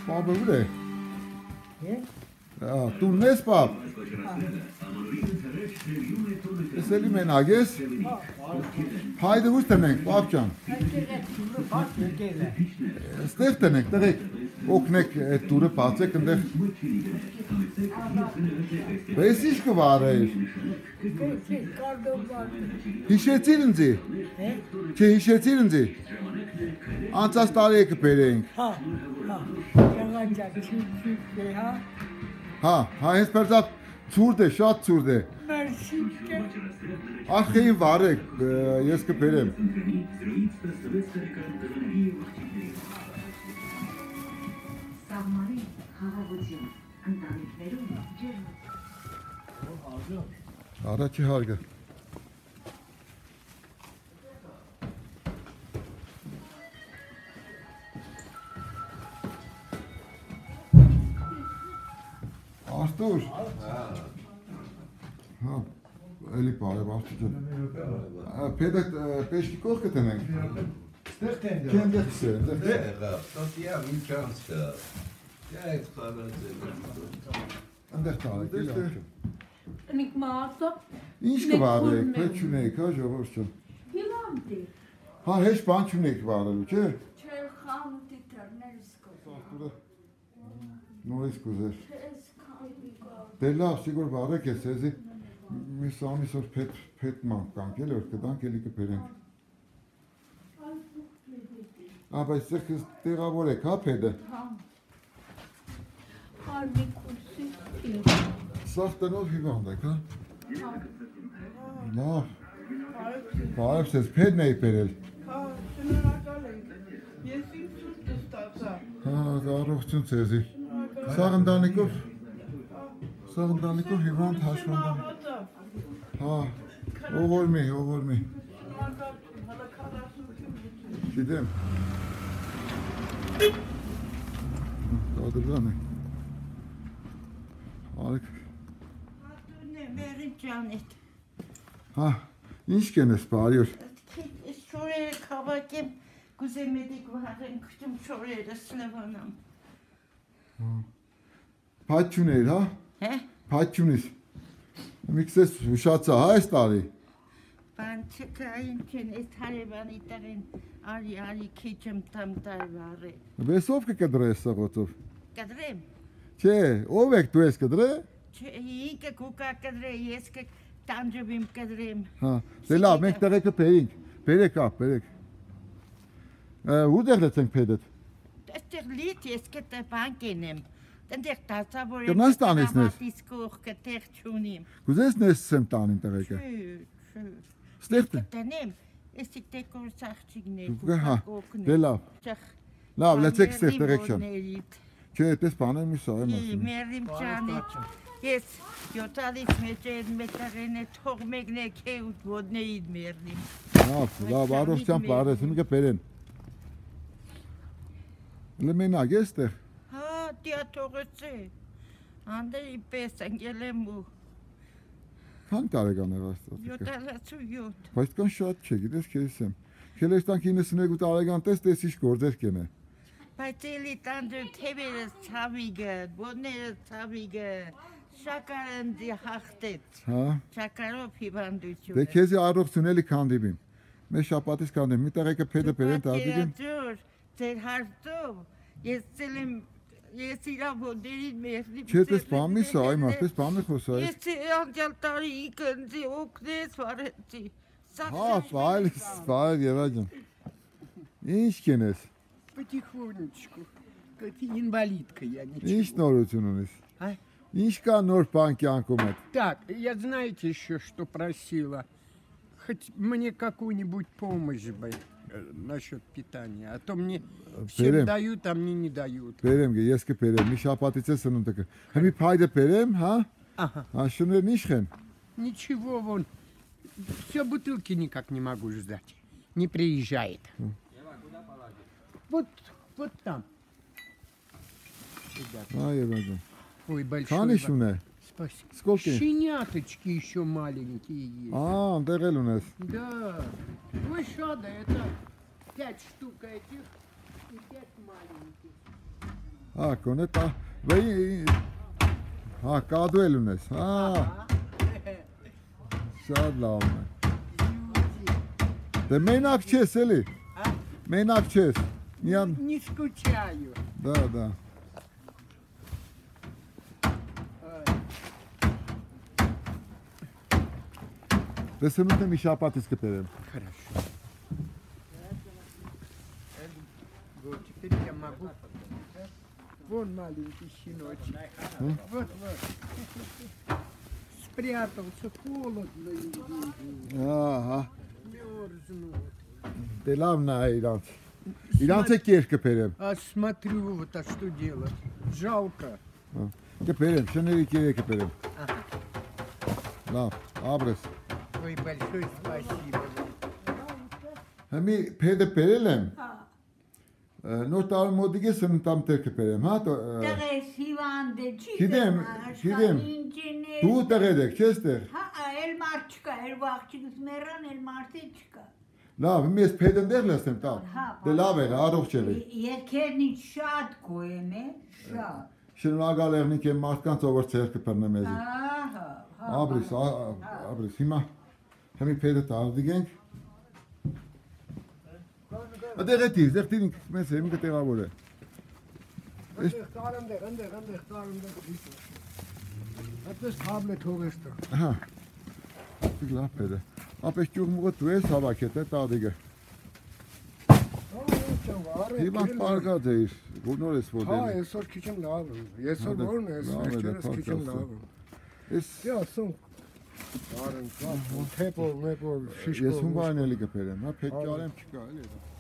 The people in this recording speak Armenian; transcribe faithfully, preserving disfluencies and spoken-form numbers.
Papa bude. Tu nes pap. Eseli menagես։ Հայդը ուր տնենք, պապ ջան։ Ստեղ տնենք, տղեկ, օգնեք այդ դուրը բացեք ընդեղ։ Բես ինչ կվարեիր։ Հիշեցիր ինձի։ Չէ, հիշեցիր ինձի։ Անցած տարի եկը բերեինք։ Հա, հա, ճաղաճակ, չիք է, հա։ Հա, հա, հենց պերձապ ծուրդ է, շատ ծուրդ է։ Մերսիկ է։ Ախեին վարեք, ես կբերեմ։ Սաղմարի խաղաղություն, ընտանիքներում ջերմ։ Առաջի հարգը։ Արտուր։ Հա, էլի բարև Արտուր ջան։ Պետք պեշկի կողքը տնենք։ Ստեղ տենք։ Քեմ դեպս է, դեպս է։ Տոտիա միջանցքը։ Այդ խավացել։ Անդեղ տարեք, էլի Արտուր։ Տնիկ մատը։ Ինչ կվարեք, պետք չունեք, հա ժողովուրդ ջան։ Հիվանդ է։ Հա, հեշտ բան չունեք վարելու, չէ։ Չէ, խանութի թերներս կոզ։ Արտուրը նորից կուզեր։ Չես քանի կա։ Դե լավ, սիգուր վարեք ես էզի միս ամիս որ փետ փետ մանք կանք էլ որ կդանք էլի կբերենք։ Ա, բայց ձեր տեղավորեք, հա փեդը։ Հա։ Արմի կուրսի։ Սաղ տնով հիվանդ եք, հա։ Լավ։ Բարև ձեզ, փեդն էի բերել։ Հա, շնորհակալ ենք։ Ես իմ սուրճը ստացա։ Հա, առողջություն ձեզի։ Սաղ ընտանիքով Սաղ ընտանիքով հիվանդ հաշվանդան։ Հա, ողորմի, ողորմի։ Գիտեմ։ Դադրան է։ Արեք։ Հատունե, մերի ճանետ։ Հա, ինչ կենես բարյոր։ Շորերը կավակեմ, գուզեմ էդիկ վահեն կտում շորերը սլևանամ։ Պայտ չունեիր, հա։ Հե։ Պայտ չունիս։ Միքսես ուշացա, հա այս տարի։ Բան չկա ինքեն, այս հարևանի տեղին արի արի քիչեմ տամ տարվարը։ Բեսով կկդրես սաղոցով։ Կդրեմ։ Չէ, ով եք դու ես կդրե։ Չէ, ինքը կուկա կդրե, ես կտանջվիմ կդրեմ։ Հա, դե լավ, մենք տեղեկը բերինք։ Բերեք ապ, բերեք։ Ուտեղ լեցենք փեդդ։ Այստեղ լիթ ես կտե բան կենեմ։ Դենտեղ տացավոր եմ։ Կնաս տանես նես։ Մատիս կողքը տեղ չունիմ։ Կուզես նեսսեմ տանին տեղեկը։ Չէ, չէ։ Ստեղ դե։ Տնեմ, ես դեկոր սաղճիգներ։ Հա, դե լավ։ Լավ, լեցեք ստեղ տեղեք շան։ Չէ, այդպես բաներ մի սա եմ ասում։ Մերիմ ջանիք։ Ես յոտալից մեջ են մետաղեն է թող մեկնեք է ու ոդնեիդ մերնիմ։ Լավ, լավ, առողջան բարես, իմը կբերեն։ Լմենակ ես տեղ։ Հա, դիա թողեց է։ Անդերի պես ընգել եմ ու։ Քան տարեկան եղա ստացիկը։ յոթանասունյոթ։ Բայց կան շատ չէ, գիտես քեզ եմ։ Քելես տանք իննսունեքու տարեկան տես տես ինչ գործեր կենե։ Բայց էլի տանդը թևերս ցավիգը, ոդներս ցավիգը, շակարնդի հաղթեց։ Հա։ Շակարով հիվանդություն։ Դե քեզի առողջություն էլի քանդիվին։ Մեզ շապատից քանդեմ, մի տեղեկը փեդը բերեն տազիկին։ Ձեր հարցով ես ցելեմ ես իրա ոդերին մերնի։ Չէ, դες բամի սա, այ մարդ, դες բամի խոսա։ Ես անցյալ տարի ինքնձի օգնես վարեցի։ Հա, ֆայլ, ֆայլ Եվաջան։ Ինչ կենես։ Потихонечку. Это инвалидка, я ничего. Ինչ նորություն ունես։ А? Ինչ կա նոր բան կյանքում հետ։ Так, я знаете еще, что просила? Хоть мне какую-нибудь помощь бы э, насчет питания. А то мне всем Берем. дают, а мне не дают. Բերեմ գե, ես կբերեմ, մի շապատից է սնունդը կը։ Հիմի փայդը բերեմ, հա։ Ага. Աշուներն ինչ են։ Ничего, вон. Все бутылки никак не могу ждать. Не приезжает. Вот, вот там. Ա Եվաջան։ Ой, большой. Քանի ва- շուն է։ Спасибо. Сколько? Щеняточки еще маленькие есть. Ա, այնտեղ էլ ունես։ Да. Ой, шада, это пять штук этих и пять маленьких. Ah, koneta. Ve ha kadvelnes. Ha. Şadlam. De menakçes eli. А? Menakçes. Niyan. Не скучаю. Da da. Да се нуте ми шапат искаперем. Хорошо. Вот теперь я могу. Вон маленький щеночек. Вот, вот. Спрятался, холодно ему. Aha. Мерзну. De lavna ilant. Ilant se keşkeperem. А смотрю, вот а что делать? Жалко. Keperem. Şeneri kere keperem. Ага. Lav. Abres. Ой, большое спасибо. Hemi pede perelem. Not al modige sen tam te keperem. Ha to. Tare sivande Gidem, gidem. Tu te redek chester. Ha el marçka el vakçık meran el marçka. Lav, mi es peden derlestem tam. De lave, arocheli. Yekerni şad koyeme şad. Şen agalerni ke martkan over cerke pernemezi. Aha. Abres, abres. Hima. Hemi pede tardigen. Ade retis, dertin mesela mi ketera bole. Das Tablet hochst du. Aha. Güzel pede. Ab ich jung mu tu es hava kete tardige. Himan parka deis. Gunor es Ha, vodel. jesor kiçim lazım. Jesor Hadi, var mı? devam edelim, Jesor kiçim podcast. lazım. Es Ja, so. Waren, Tepo, Mepo, Şişko. Yes, hun var en elige pede. Ha pek alem çıkar.